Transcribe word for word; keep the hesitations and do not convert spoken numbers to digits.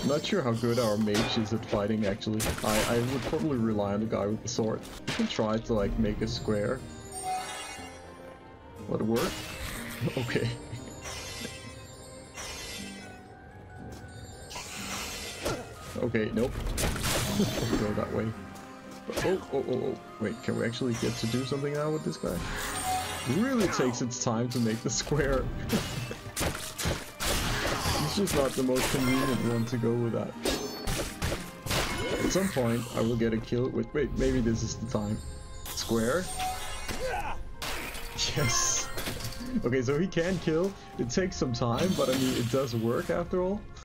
Not sure how good our mage is at fighting, actually. I, I would probably rely on the guy with the sword. You can try to, like, make a square. Will it work? Okay. Okay, nope. Go that way. Oh, oh, oh, oh. Wait, can we actually get to do something now with this guy? It really takes its time to make the square. It's just not the most convenient one to go with that. At some point, I will get a kill with... Wait, maybe this is the time. Square. Yes. Okay, so he can kill. It takes some time, but I mean, it does work after all.